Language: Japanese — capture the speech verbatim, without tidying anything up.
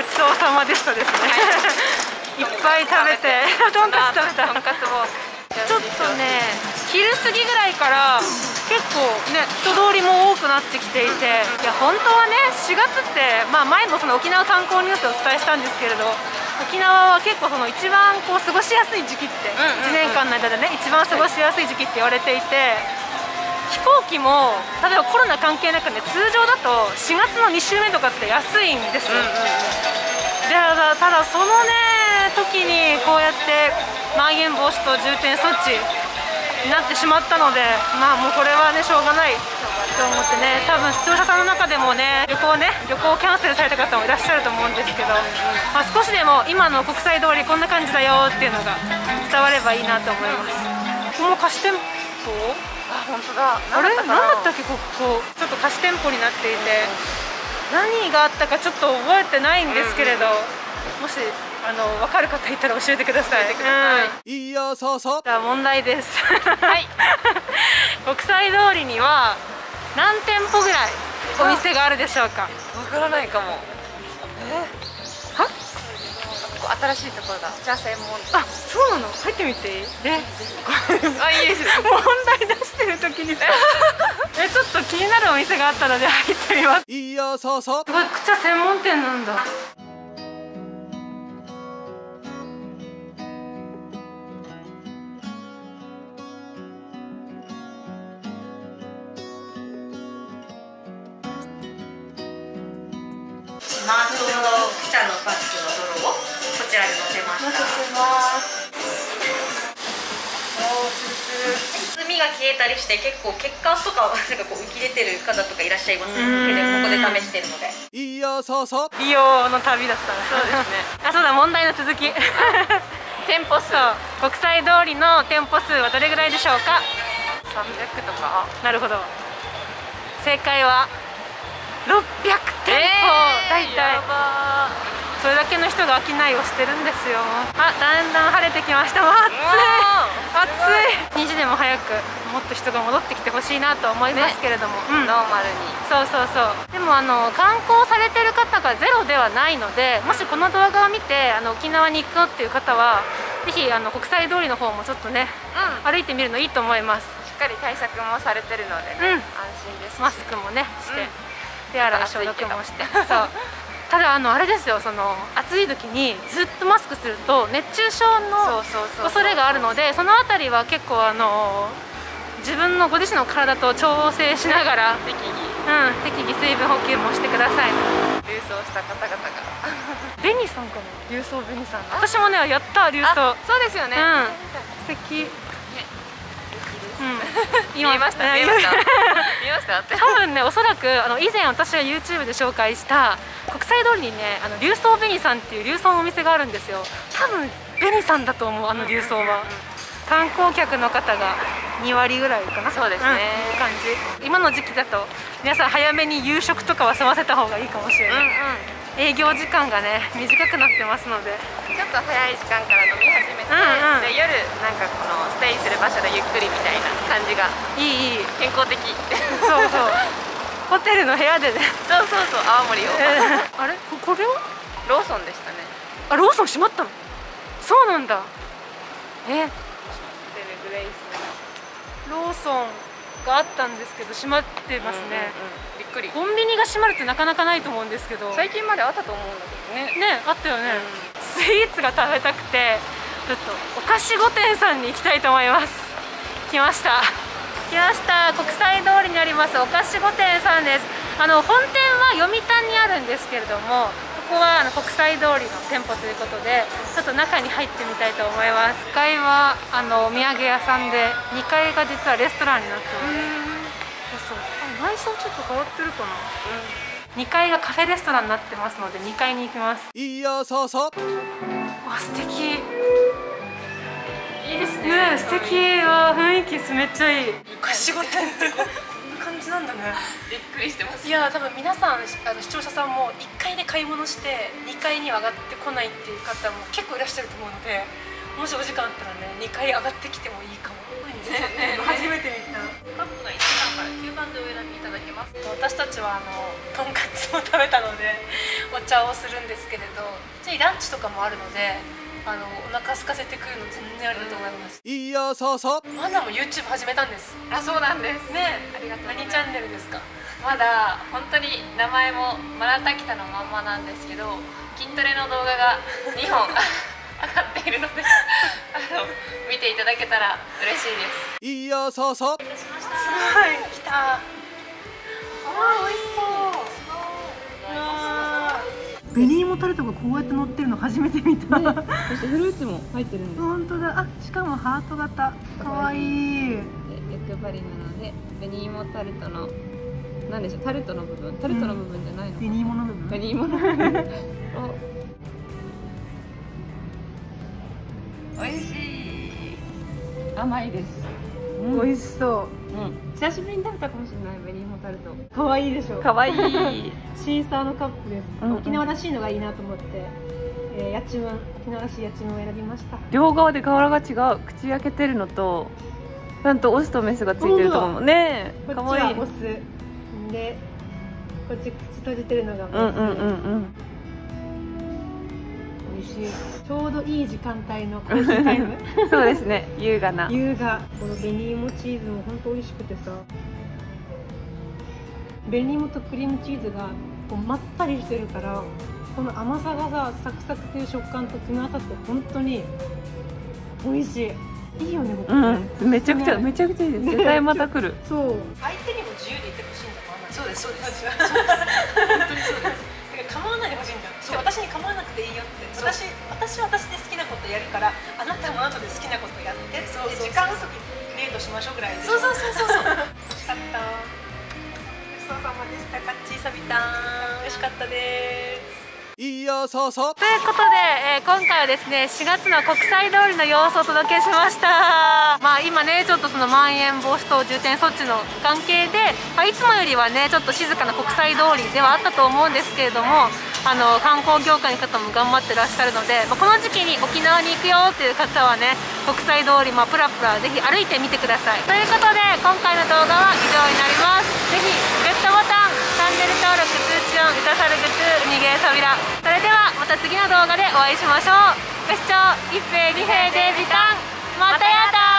ちそうさまでしたですね。いっぱい食べて、とんかつ食べた。 とんかつもちょっとね、昼過ぎぐらいから結構ね、人通りも多くなってきていて、いや本当はね、しがつって、まあ、前もその沖縄観光ニュースでお伝えしたんですけれど、沖縄は結構その一番こう過ごしやすい時期っていちねんかんの間でね、一番過ごしやすい時期って言われていて、飛行機も例えばコロナ関係なくね、通常だとしがつのに週目とかって安いんですよ。でただそのね時にこうやってまん延防止と重点措置になってしまったので、まあもうこれはねしょうがないと思ってね、多分視聴者さんの中でもね、旅行ね旅行をキャンセルされた方もいらっしゃると思うんですけど、まあ、少しでも今の国際通りこんな感じだよっていうのが伝わればいいなと思います。ここも貸し店舗、 あ、本当だ。 あれ何だったっけ、ここちょっと貸し店舗になっていて、何があったかちょっと覚えてないんですけれど、もしあの分かる方いたら教えてください。 いいよ、そうそう。 じゃあ問題です。 はい。 国際通りには何店舗ぐらいお店があるでしょうか。 わからないかも。 は？ ここ新しいところだ。じゃあ専門。 あ、そうなの。入ってみていい？え、 あ、いいです。 問題出してる時にさ、え、ちょっと気になるお店があったので入ってみます。 いいよ、そうそう。 すごい、くちゃ専門店なんだ。 マートの茶のパックの泥をこちらに乗せました。乗せます。おー、ツルツル。炭が消えたりして結構血管とかなんかこう浮き出てる方とかいらっしゃいますので、ここで試してるので。 いいよ、そうそう。 美容の旅だったら。そうですね。あ、そうだ、問題の続き。 店舗数、 国際通りの店舗数はどれぐらいでしょうか。 さんびゃくとか。 なるほど。正解はろっぴゃくてんぽ、大体それだけの人が商いをしてるんですよ。あ、だんだん晴れてきました。もう暑い暑い。にじでも早くもっと人が戻ってきてほしいなと思いますけれども、ね、うん、 ノーマルに。 そうそうそう。でもあの観光されてる方がゼロではないので、もしこの動画を見てあの沖縄に行くっていう方はぜひあの国際通りの方もちょっとね、うん、歩いてみるのいいと思います。 しっかり対策もされてるので、ね、うん、安心です。 マスクもねして、うん、手洗い消毒もして。そうただあのあれですよ、その暑い時にずっとマスクすると熱中症の恐れがあるので、そのあたりは結構あの自分のご自身の体と調整しながら適宜、うん、適宜水分補給もしてください。 流走した方々がベニさんかな、流走ベニさん。私もねやった流走。 そうですよね。 うん、素敵。 見えましたね。見えました。見えました。 多分ね、おそらくあの以前私が ユーチューブ で紹介した国際通りにね、あの流走ベニさんっていう流走のお店があるんですよ。多分ベニさんだと思う、あの流走は。観光客の方がにわりぐらいかな。 そうですね。 うん、感じ。今の時期だと皆さん早めに夕食とかは済ませた方がいいかもしれない。うんうん、営業時間がね短くなってますので、 ちょっと早い時間から飲み始めて、うんうん、で夜なんかこのステイする場所でゆっくりみたいな感じがいいいい健康的。 そうそうホテルの部屋でね。 そうそうそう、泡盛を、えー、あれここれはローソンでしたね。 あ、ローソン閉まったの。そうなんだ。えー、 グレイスローソンがあったんですけど閉まってますね。 びっくり。 コンビニが閉まるってなかなかないと思うんですけど、 最近まであったと思うんだけどね。 ね、あったよね、うん、スイーツが食べたくてちょっとお菓子御殿さんに行きたいと思います。来ました来ました。国際通りにありますお菓子御殿さんです。あの本店は読谷にあるんですけれども、ここはあの国際通りの店舗ということでちょっと中に入ってみたいと思います。いっかいはあのお土産屋さんで、にかいが実はレストランになってます。そうそう、あ、内装ちょっと変わってるかな、うん、にかいがカフェレストランになってますのでにかいに行きます。 いいよ、そうそう。 わ、素敵。 いいですね。 ね、素敵。わ、雰囲気めっちゃいい。お菓子御殿ってこんな感じなんだね。 びっくりしてます。 いや、多分皆さんあの視聴者さんもいっかいで買い物してにかいには上がってこないっていう方も結構いらっしゃると思うので、もしお時間あったらねにかい上がってきてもいいかも。 初めて見た。 カップがいちばんからきゅうばんでお選びいただけます。 私たちはあのとんかつを食べたのでお茶をするんですけれど、普通にランチとかもあるので、あのお腹空かせてくるの全然ありだと思います。 いやそうそうマナも YouTube 始めたんです。 あ、そうなんですね。 ありがとうございます。 何チャンネルですか？ まだ本当に名前もマラタキタのまんまなんですけど、筋トレの動画がにほん上がっているのであの見ていただけたら嬉しいです。 いやそうそうお待たせしました。 すごい来た。あー、美味しそう。紅芋タルトがこうやって乗ってるの初めて見た。 ね、そしてフルーツも入ってるんです。 本当だ。あ、しかもハート型。かわいい。 で欲張りなので紅芋タルトのなんでしょう、タルトの部分、タルトの部分じゃないのかな、 紅芋の部分。 紅芋の部分を美味しい、甘いです、うん、 美味しそう。 うん、久しぶりに食べたかもしれない紅芋タルト。 可愛いでしょ。 可愛いシーサーのカップです。 うんうん、 沖縄らしいのがいいなと思って、えー、やちむん、沖縄らしいやちむんを選びました。 両側で柄が違う。口開けてるのとちゃんとオスとメスがついてると思うね。 こっち可愛い。 はオスで、こっち口閉じてるのがメス。 うんうんうんうん。 美味しい。ちょうどいい時間帯のコーヒータイム。 そうですね。優雅な。 優雅。この紅芋チーズも本当美味しくてさ。紅芋とクリームチーズがこうまったりしてるから、この甘さがさ、サクサクという食感と組み合わさって本当に美味しい。いいよね、ここね。 うん、めちゃくちゃ、めちゃくちゃいいです。絶対また来る。 そう。相手にも自由でいてほしいんだもん。そうです、そうです。本当にそうです。構わないでほしいんだよ。そう、私に構わなくていいよって。私、私は私で好きなことやるから、あなたもあなたで好きなことやって。そうそう。時間の時デートしましょうぐらいで。そうそうそうそうそう。美味しかった。ごちそうさまでした。カッチーサビタン。美味しかったです。 いやそうそうということで、えー、今回はですねしがつの国際通りの様子をお届けしました。まあ今ねちょっとそのまん延防止等重点措置の関係で、まあ、いつもよりはねちょっと静かな国際通りではあったと思うんですけれども、あの観光業界の方も頑張ってらっしゃるので、まあ、この時期に沖縄に行くよっていう方はね国際通り、まあ、プラプラぜひ歩いてみてください。ということで今回の動画は以上になります。ぜひグッドボタン、チャンネル登録、通知音、うたさるぐつ、にげーそびら。それではまた次の動画でお会いしましょう。ご視聴一平二平でビタン、またやだー。